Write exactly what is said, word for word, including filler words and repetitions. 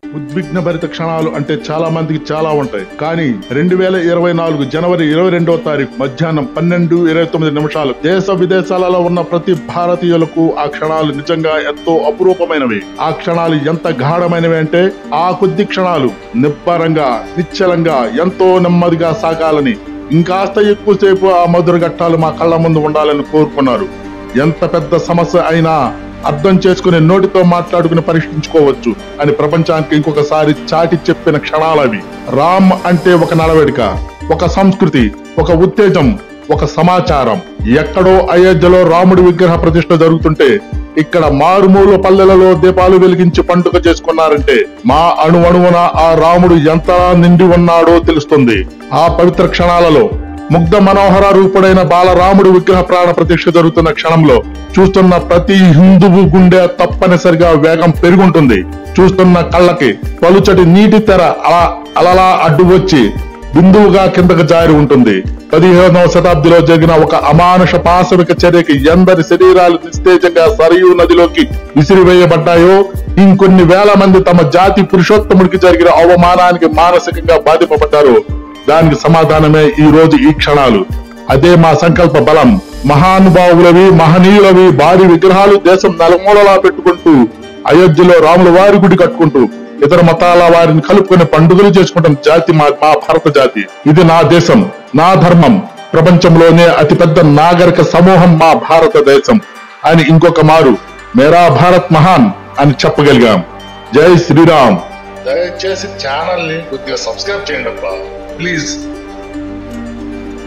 ఉద్విగ్న భరిత క్షణాలు అంటే చాలా మందికి చాలా ఉంటాయి. కానీ రెండు వేల ఇరవై నాలుగు జనవరి ఇరవై రెండవ తారీఖు మధ్యాహ్నం పన్నెండు ఇరవై తొమ్మిది నిమిషాలు దేశ విదేశాలలో ఉన్న ప్రతి భారతీయులకు ఆ క్షణాలు నిజంగా ఎంతో అపురూపమైనవి. ఆ క్షణాలు ఎంత గాఢమైనవి అంటే ఆ కొద్ది క్షణాలు నిబ్బరంగా నిశ్చలంగా ఎంతో నెమ్మదిగా సాగాలని, ఇంకాస్త ఎక్కువసేపు ఆ మధుర ఘట్టాలు మా కళ్ళ ముందు ఉండాలని కోరుకున్నారు. ఎంత పెద్ద సమస్య అయినా అర్థం చేసుకుని నోటితో మాట్లాడుకుని పరిష్కరించుకోవచ్చు అని ప్రపంచానికి ఇంకొకసారి చాటి చెప్పిన క్షణాలవి. రామ్ అంటే ఒక నడవడిక, ఒక సంస్కృతి, ఒక ఉత్తేజం, ఒక సమాచారం. ఎక్కడో అయోధ్యలో రాముడి విగ్రహ ప్రతిష్ఠ జరుగుతుంటే ఇక్కడ మారుమూల పల్లెలలో దీపాలు వెలిగించి పండుగ చేసుకున్నారంటే మా అణు అణువున ఆ రాముడు ఎంత నిండి ఉన్నాడో తెలుస్తుంది. ఆ పవిత్ర క్షణాలలో ముగ్ధ మనోహర రూపుడైన బాలరాముడి విగ్రహ ప్రాణ ప్రతిష్ఠ జరుగుతున్న క్షణంలో చూస్తున్న ప్రతి హిందువు గుండె తప్పనిసరిగా వేగం పెరుగుంటుంది. చూస్తున్న కళ్ళకి పలుచటి నీటి తెర అలా అలలా అడ్డు వచ్చి బిందువుగా కిందకు జారి ఉంటుంది. పదిహేనవ శతాబ్దిలో జరిగిన ఒక అమానుష పాశవిక చర్యకి ఎందరి శరీరాలు నిస్తేజంగా సరయూ నదిలోకి విసిరివేయబడ్డాయో, ఇంకొన్ని వేల మంది తమ జాతి పురుషోత్తముడికి జరిగిన అవమానానికి మానసికంగా బాధింపబడ్డారు. దానికి సమాధానమే ఈ రోజు ఈ క్షణాలు. అదే మా సంకల్ప బలం. మహానుభావులవి మహనీయులవి భారీ విగ్రహాలు దేశం నలుమూలలా పెట్టుకుంటూ అయోధ్యలో రాముల వారి గుడి కట్టుకుంటూ ఇతర మతాల వారిని కలుపుకుని పండుగలు చేసుకుంటున్న జాతి మా మా భారత జాతి. ఇది నా దేశం, నా ధర్మం, ప్రపంచంలోనే అతిపెద్ద నాగరిక సమూహం మా భారతదేశం అని ఇంకొక మారు మేరా భారత్ మహాన్ అని చెప్పగలిగాం. జై శ్రీరామ్. దయచేసి ఛానల్ ని కొద్దిగా సబ్స్క్రైబ్ చేయండి అబ్బా ప్లీజ్.